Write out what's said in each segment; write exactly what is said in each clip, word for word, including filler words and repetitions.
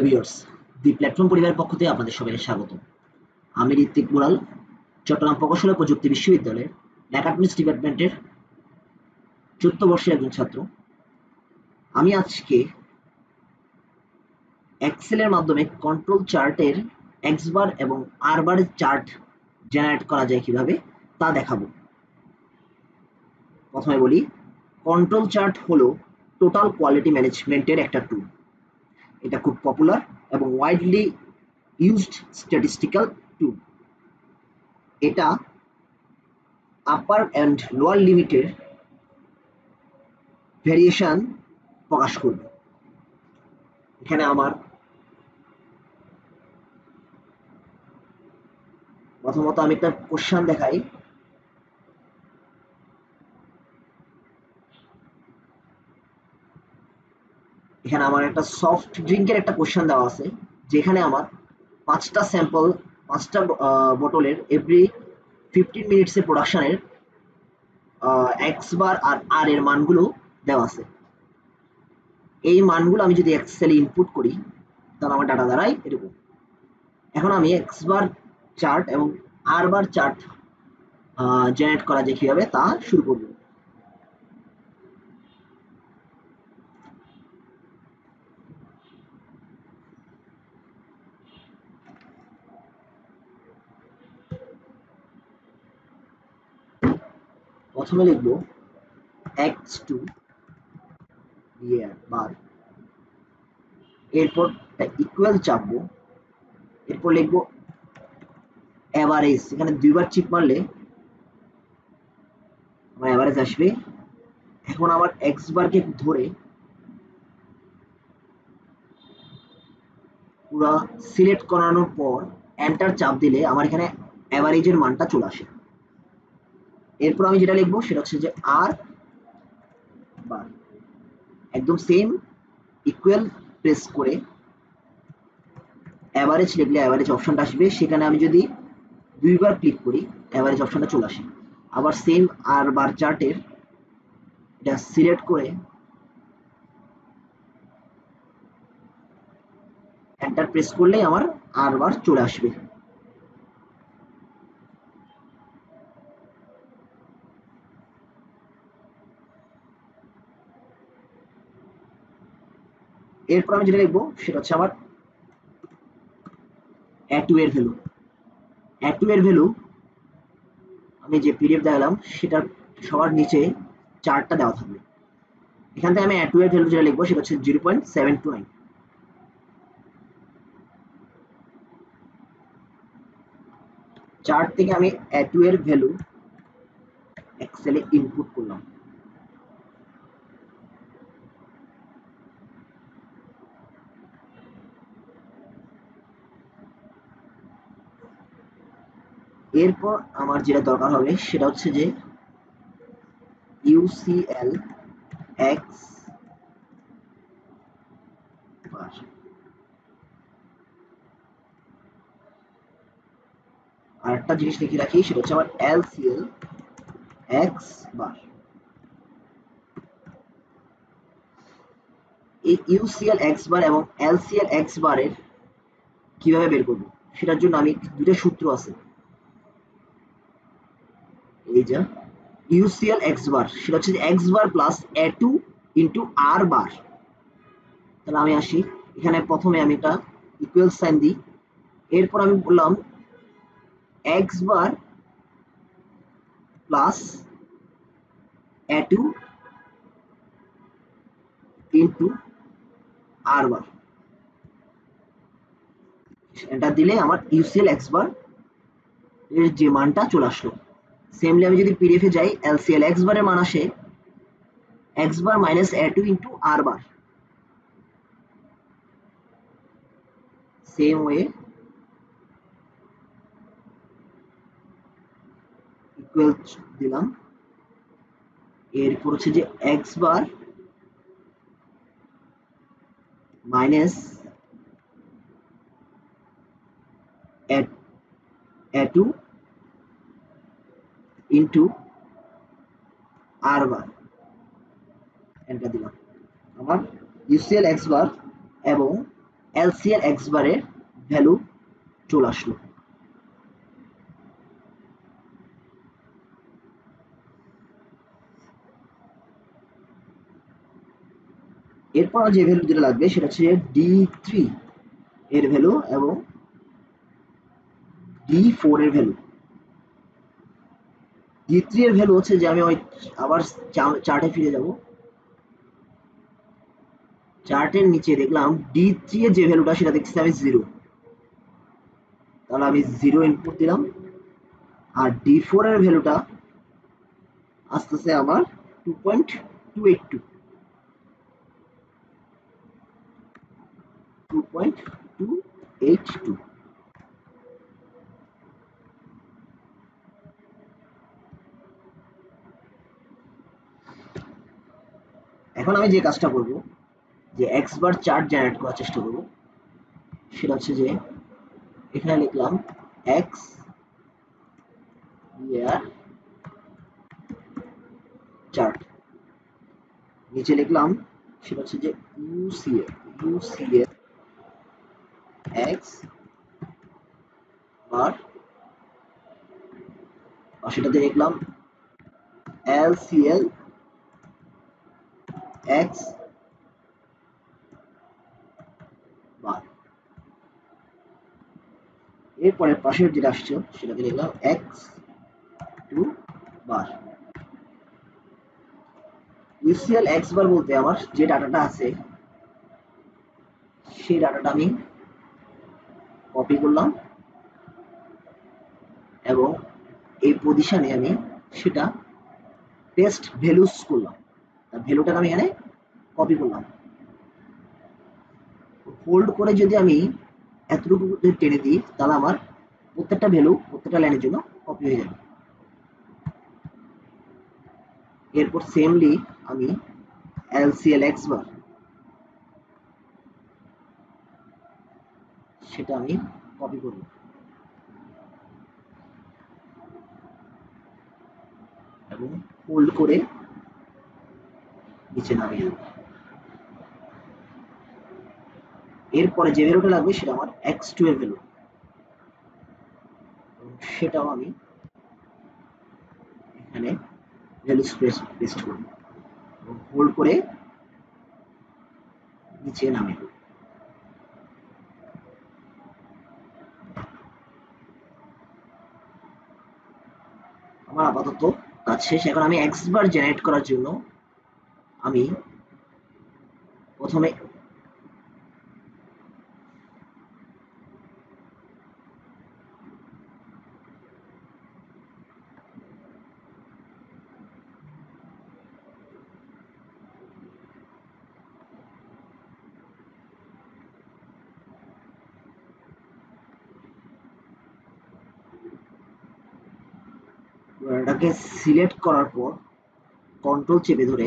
Hello viewers, দি platform পরিবারের পক্ষ থেকে আপনাদের সবাইকে স্বাগত। আমি ঋত্বিক মুরাল, চট্টগ্রাম প্রকৌশল ও প্রযুক্তি বিশ্ববিদ্যালয়ের মেকাট্রনিক্স ডিপার্টমেন্টের চতুর্থ বর্ষের একজন ছাত্র। আমি আজকে এক্সেলের মাধ্যমে কন্ট্রোল চার্টের এক্স বার এবং আর বারের চার্ট জেনারেট করা যায় কিভাবে তা দেখাবো। প্রথমে বলি, কন্ট্রোল চার্ট হলো টোটাল কোয়ালিটি ম্যানেজমেন্টের একটা টুল। এটা খুব পপুলার এবং ওয়াইডলি ইউজড স্ট্যাটিস্টিক্যাল টুল। এটা আপার অ্যান্ড লোয়ার লিমিটের ভেরিয়েশন প্রকাশ করবে। এখানে আমার প্রথমত আমি একটা কোশ্চেন দেখাই। এখানে আমার একটা সফট ড্রিঙ্কের একটা কোশ্চেন দেওয়া আছে, যেখানে আমার পাঁচটা স্যাম্পল পাঁচটা বোতলের এভরি ফিফটিন মিনিটস এর প্রোডাকশনের এক্স বার আর আর এর মানগুলো দেওয়া আছে। এই মানগুলো আমি যদি এক্সেলে ইনপুট করি তাহলে আমার ডাটা দাঁড়ায় এরকম। এখন আমি এক্স বার চার্ট এবং আর বার চার্ট জেনারেট করা যায় কিভাবে তা শুরু করব। প্রথমে লিখব এক্স টু বার, এরপর ইকুয়াল চাপবো, এরপর লিখবো এভারেজ। এখানে দুইবার চিপ মারলে আমার এভারেজ আসবে। এখন আমার এক্স বারকে ধরে পুরো সিলেক্ট করানোর পর এন্টার চাপ দিলে আমার এখানে এভারেজের মানটা চলে আসে। এরপর আমি যেটা লিখবো সেটা হচ্ছে যে আর বার, একদম সেম ইকুয়াল প্রেস করে এভারেজ লিখলে এভারেজ অপশনটা আসবে। সেখানে আমি যদি দুইবার ক্লিক করি এভারেজ অপশনটা চলে আসে। আবার সেম আর বার চার্টের এটা সিলেক্ট করে এন্টার প্রেস করলেই আমার আর বার চলে আসবে। এরপর আমি যেটা লিখবো সেটা হচ্ছে আমার এ টু এর ভ্যালু। এ টু এর ভ্যালু আমি যে পিডিএফ দেখালাম সেটার সবার নিচে চার্টটা দেওয়া থাকবে। এখান থেকে আমি এ টু এর ভ্যালু যেটা লিখবো সেটা হচ্ছে zero point seven two nine. Chart থেকে আমি এ টু এর ভ্যালু এক্সেলে ইনপুট করলাম। এরপর আমার যেটা দরকার হবে সেটা হচ্ছে যে ইউসিএল এক্স বার, আর একটা জিনিস লিখে রাখি সেটা হচ্ছে আমার এলসিএল এক্স বার। এই ইউসিএল এক্স বার এবং এলসিএল এক্স বারের কিভাবে বের করব সেটার জন্য আমি দুটো সূত্র আছে। এই যে ইউসিএল এক্স বার সেটা হচ্ছে X bar plus A two into R bar. তাহলে আমি আসি, এখানে প্রথমে আমি একটা ইকুয়াল সাইন দিই। এরপর আমি বললাম X bar plus A two into R bar. এটা দিলে আমার ইউসিএল এক্স বার এর যে মানটা চলে আসলো। সেমলি আমি যদি পিডিএফ এ যাই, এলসিএল এক্স বারের মান আসে X bar minus A two into R bar. Same way equal দিলাম। এরপর হচ্ছে যে X bar minus A two into R bar, enter দিলাম। আমার ইউসিএল এক্স বার এবং এলসিএল এক্স বারের ভ্যালু চলে আসলো। এরপর যে ভ্যালু যেটা লাগবে সেটা হচ্ছে ডি থ্রি এর ভ্যালু এবং ডি ফোর এর ভ্যালু। ডি থ্রি এর ভ্যালু হচ্ছে যে আমি ওই আবার চার্টে ফিরে যাব, চার্টের নিচে দেখলাম ডি থ্রি এর যে ভ্যালুটা সেটা দেখছি আমি জিরো, তাহলে আমি জিরো ইনপুট দিলাম। আর ডি ফোর এর ভ্যালুটা আসতেছে আমার two point two eight two two point two eight two. এখন আমি যে কাজটা করব, যে এক্স বার চার্ট জেনারেট করার চেষ্টা করব, সেটা হচ্ছে যে এখানে লিখলাম এক্স ইয়ার চার্ট, নিচে লিখলাম সেটা হচ্ছে যে ইউসিএ ইউসিএ এক্স বার, আর সেটাতে লিখলাম এলসিএল এক্স বার। এরপরে পাশের যেটা আসছে সেটাকে লিখলাম X two bar. UCL X bar বলতে আমার যে ডাটাটা আছে সেই ডাটাটা আমি কপি করলাম এবং এই পজিশনে আমি সেটা টেস্ট ভ্যালুস করলাম, তার ভ্যালুটাকে আমি এখানে কপি করলাম। হোল্ড করে যদি আমি এতটুকু টেনে দিই তাহলে আমার প্রত্যেকটা ভ্যালু প্রত্যেকটা লাইনের জন্য কপি হয়ে যাবে। এরপর সেমলি আমি এলসিএল এক্স বার সেটা আমি কপি করব এবং হোল্ড করে নিচে নামিয়ে দেব। এরপরে যে ভ্যালুটা লাগবে সেটা আমার এক্স টু এর ভ্যালু, সেটাও আমি এখানে ভ্যালু পেস্ট করব এবং হোল্ড করে নিচে নামিয়ে দেব। আমার আপাতত কাজ শেষ। এখন আমি এক্স বার জেনারেট করার জন্য আমি প্রথমে এটাকে সিলেক্ট করার পর কন্ট্রোল চেপে ধরে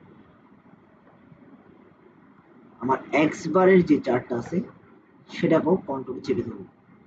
আমার এক্স বারের যে চার্টটা আছে সেটাকেও কন্ট্রোল চেপে ধরব।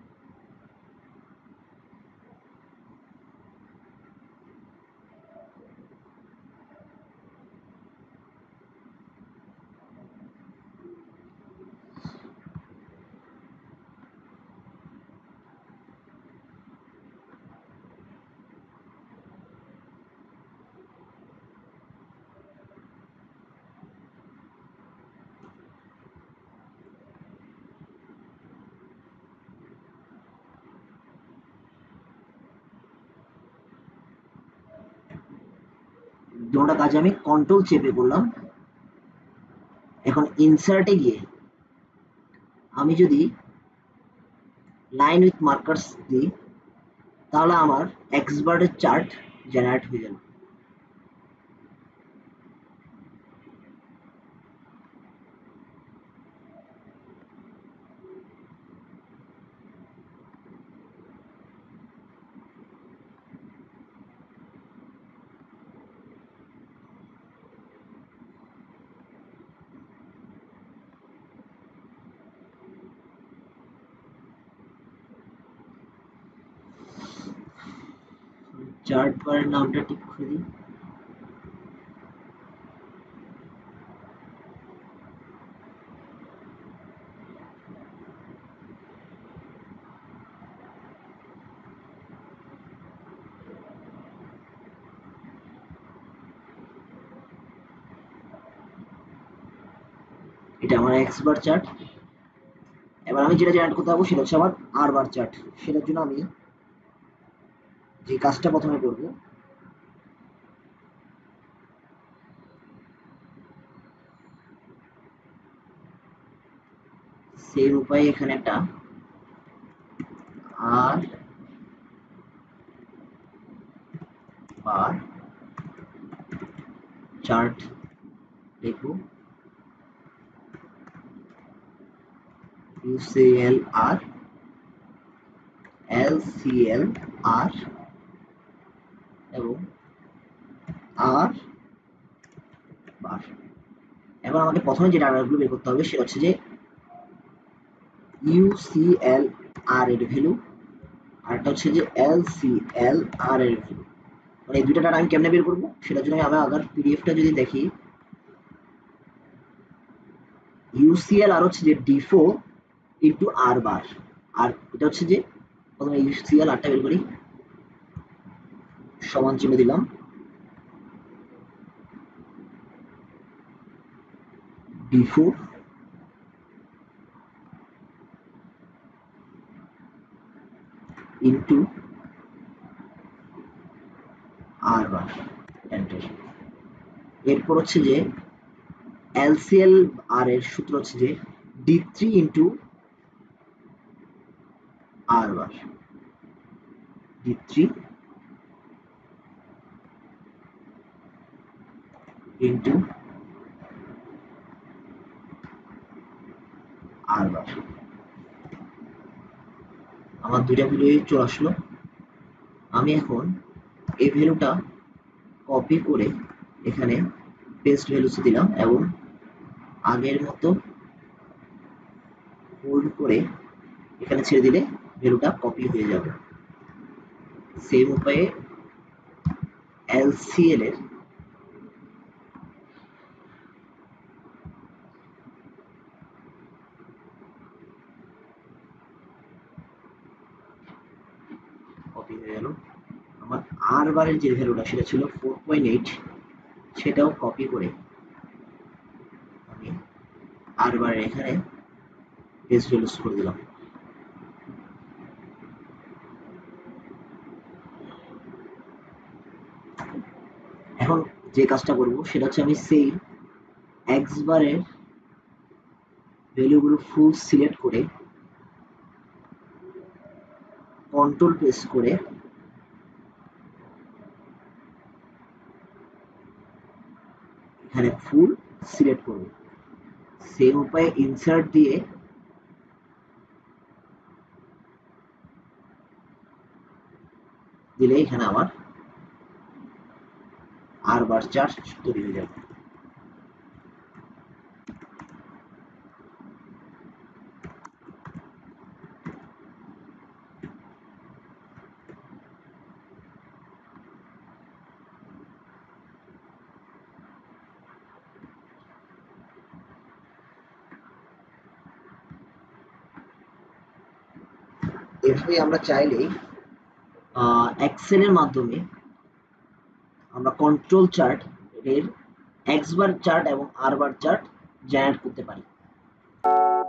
দুটো কাজ আমি কন্ট্রোল চেপে করলাম। এখন ইনসার্টে গিয়ে আমি যদি লাইন উইথ মার্কার্স দিই তাহলে আমার এক্স বারের চার্ট জেনারেট হয়ে যাবে। চার্ট বারের নামটা ঠিক করে দিই। এটা আমার এক্স বার চার্ট। এবার আমি যেটা জেনারেট করতে পারবো সেটা হচ্ছে আমার আর বার চার্ট। সেটার জন্য আমি যে কাজটা প্রথমে করব, সেই উপায়ে এখানে একটা আর বার চার্ট লিখব, ইউসিএল আর এলসিএল আর এবং আর বার। এখন আমাকে প্রথমে যে ডাটাগুলো বের করতে হবে সেটা হচ্ছে যে ইউসিএল আর এর ভ্যালু, আর একটা হচ্ছে যে এলসিএল আর এর ভ্যালু। মানে এই দুইটা ডাটা আমি কেমনে বের করবো সেটার জন্য আমি আবার পিডিএফটা যদি দেখি, ইউসিএল আর হচ্ছে যে D four into R bar, আর এটা হচ্ছে যে প্রথমে ইউসিএল আরটা বের করি, সমান চিহ্ন দিলাম, D four into R bar, enter. এরপর হচ্ছে যে এলসিএল আর এর সূত্র হচ্ছে যে D three into R bar, D three into R bar. আমার দুইটা ভ্যালু চলে আসলো। আমি এখন এই ভ্যালুটা কপি করে এখানে পেস্ট ভ্যালুস দিলাম এবং আগের মতো হোল্ড করে এখানে ছেড়ে দিলে ভ্যালুটা কপি হয়ে যাবে। সেম উপায়ে এলসিএল এর কপি হয়ে গেল। আমার আর বারের যে ভ্যালুটা সেটা ছিল ফোর পয়েন্ট এইট, সেটাও কপি করে আমি আর বারের এখানে পেস্ট ভ্যালুস করে দিলাম। এখন যে কাজটা করব সেটা হচ্ছে আমি সেই এক্স বারের ভ্যালুগুলো ফুল সিলেক্ট করে কন্ট্রোল প্রেস করে এখানে ফুল সিলেক্ট করব। সেম উপায়ে ইনসার্ট দিয়ে দিলে এখানে আমার আর বার চার্ট তৈরি হয়ে যাবে। এভাবে আমরা চাইলেই এক্সেল এর মাধ্যমে আমরা কন্ট্রোল চার্ট এর এক্স বার চার্ট এবং আর বার চার্ট জেনারেট করতে পারি।